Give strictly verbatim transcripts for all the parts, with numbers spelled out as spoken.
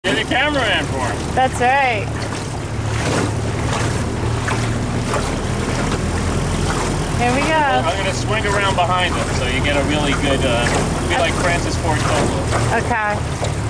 You're the cameraman for him. That's right. Here we go. I'm going to swing around behind him so you get a really good, uh, be like Francis Ford Coppola. Okay.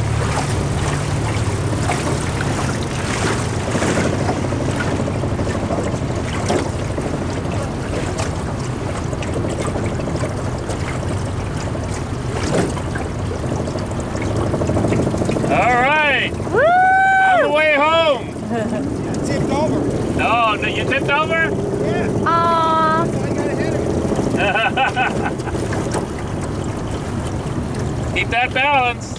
All right. Woo! On the way home. Tipped over. No, no, you tipped over? Yeah. Aww. So I got ahead of you. Keep that balance.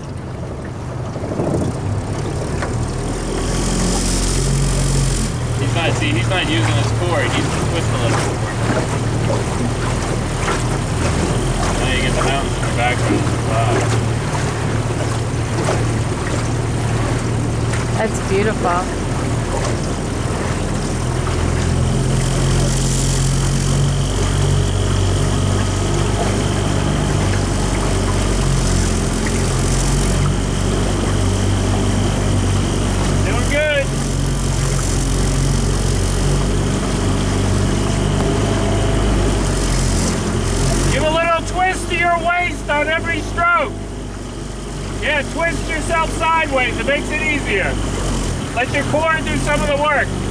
He's not, see, he's not using his cord. He's just twist a little bit more. Now you get the mountains in the background. Wow. That's beautiful. Doing good. Give a little twist to your waist on every stroke. Yeah, twist yourself sideways. It makes it easier. Let your core do some of the work.